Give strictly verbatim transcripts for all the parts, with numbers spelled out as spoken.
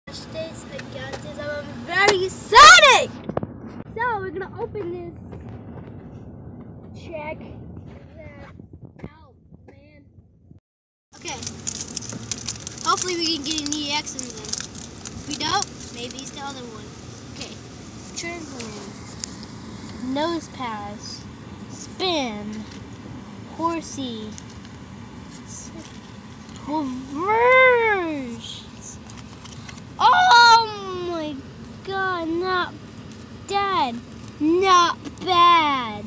This, I got this. I'm very excited. So we're gonna open this. Check that out, man. Okay. Hopefully we can get an E X in them. If we don't, maybe it's the other one. Okay. Trampoline. Nose pass. Spin. Horsey. Reverse. Oh my god, not bad. Not bad.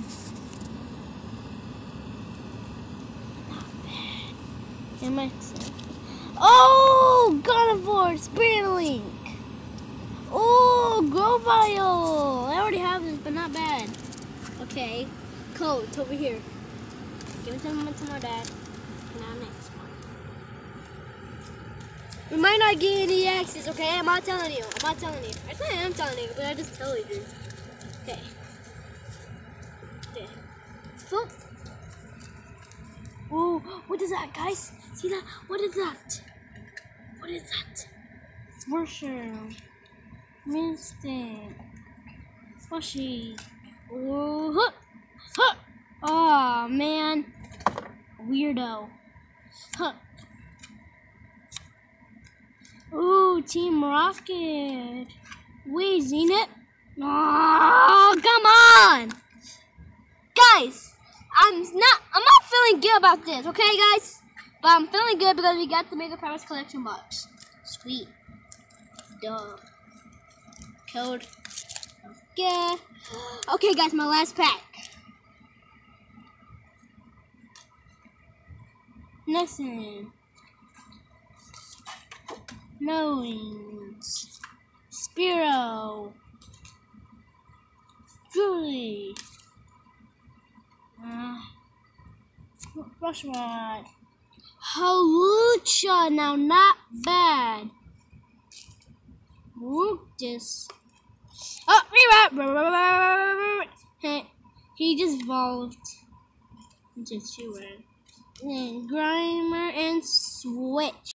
Not bad. Am I saying? Oh, Carnivore, Spirit Link. Oh, Grovyle. I already have this, but not bad. Okay, codes over here. Give it to my, to my dad. Now next one. We might not get any access, okay? I'm not telling you. I'm not telling you. Actually, I am telling you, but I just tell you. Okay. Okay. Flip. Oh, what is that, guys? See that? What is that? What is that? Worship. Mystic. Slushy. Oh, huh. Huh. Oh, man. Weirdo. Huh. Ooh, Team Rocket. Wait, Zenith? Oh, come on! Guys, I'm not I'm not feeling good about this, okay guys? But I'm feeling good because we got the Mega Powers collection box. Sweet. Duh. Code. Yeah. Okay guys, my last pack. Nothing. Knowings. Spiro. Julie. Uh, Rushmore. Halucha. Now, not bad. Rookus. Oh, rewind. He just evolved into two. And Grimer and Switch.